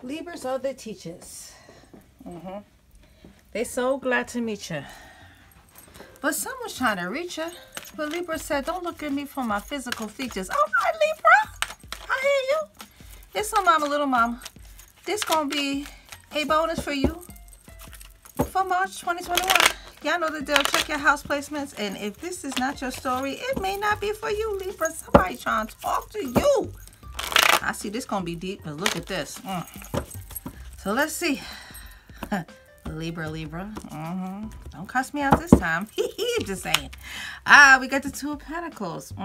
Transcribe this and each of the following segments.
Libras are the teachers. They so glad to meet you. But someone's trying to reach you. But Libra said, don't look at me for my physical features. All right, Libra. I hear you. It's so mama, little mama. This gonna be a bonus for you for March 2021. Y'all know the deal. Check your house placements. And if this is not your story, it may not be for you, Libra. Somebody trying to talk to you. I see this gonna be deep, but look at this. So let's see. Libra. Don't cuss me out this time. Just saying. We got the Two of Pentacles.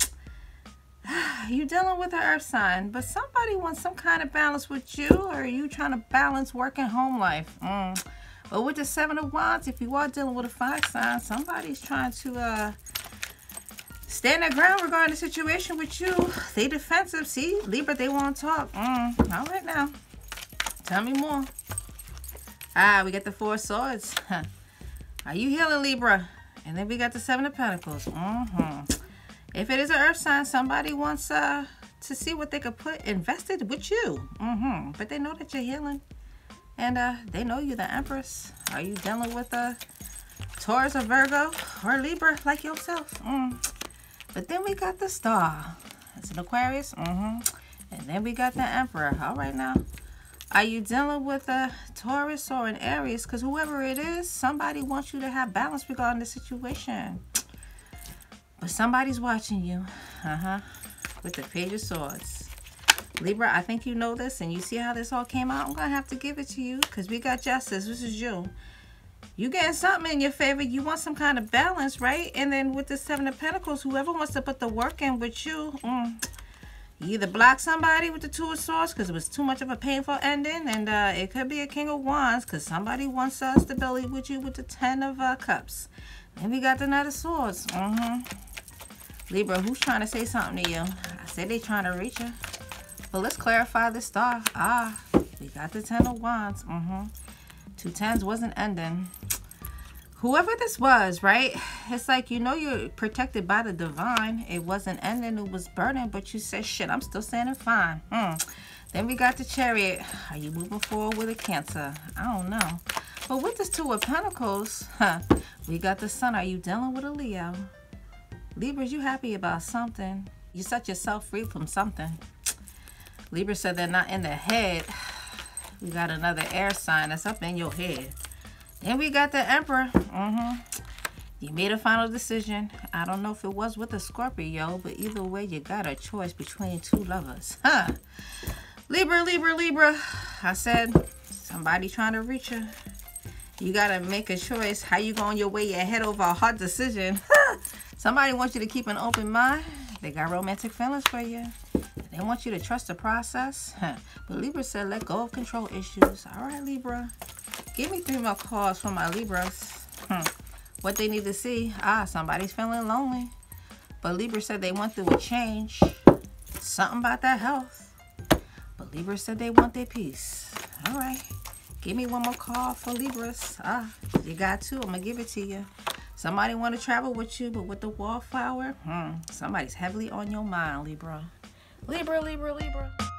You dealing with an earth sign, but somebody wants some kind of balance with you, or are you trying to balance work and home life? But with the Seven of Wands, if you are dealing with a fire sign, somebody's trying to stand their ground regarding the situation with you. They defensive. See, Libra, they want to talk. All right now. Tell me more. We got the Four of Swords. Are you healing, Libra? And then we got the Seven of Pentacles. If it is an earth sign, somebody wants to see what they could put invested with you. But they know that you're healing. And they know you're the Empress. Are you dealing with a Taurus or Virgo or Libra like yourself? But then we got the Star. It's an Aquarius. And then we got the Emperor. All right now. Are you dealing with a Taurus or an Aries? Because whoever it is, somebody wants you to have balance regarding the situation. But somebody's watching you. With the Page of Swords. Libra, I think you know this, and you see how this all came out. I'm going to have to give it to you because we got Justice. This is you. You getting something in your favor. You want some kind of balance, right? And then with the Seven of Pentacles, whoever wants to put the work in with you, you either block somebody with the Two of Swords because it was too much of a painful ending, and it could be a King of Wands because somebody wants stability with you with the Ten of Cups. And we got the Knight of Swords. Libra, who's trying to say something to you? I said they trying to reach you. But let's clarify the Star. We got the Ten of Wands. Two tens wasn't ending. Whoever this was, right? It's like, you know, you're protected by the divine. It wasn't ending, it was burning, but you said, shit, I'm still standing fine. Then we got the Chariot. Are you moving forward with a Cancer? I don't know. But with this Two of Pentacles, we got the Sun. Are you dealing with a Leo? Libras, you happy about something. You set yourself free from something. Libra said they're not in the head. We got another air sign that's up in your head. Then we got the Emperor. You made a final decision. I don't know if it was with a Scorpio, but either way, you got a choice between two lovers. Libra. I said, somebody trying to reach you. You got to make a choice. How you going your way? Your head over a hard decision. Somebody wants you to keep an open mind. They got romantic feelings for you. They want you to trust the process. But Libra said, let go of control issues. All right, Libra. Give me 3 more calls for my Libras. What they need to see. Somebody's feeling lonely. But Libra said they went through a change. Something about that health. But Libra said they want their peace. All right. Give me 1 more call for Libras. You got 2. I'm going to give it to you. Somebody want to travel with you, but with the Wallflower, somebody's heavily on your mind, Libra. Libra.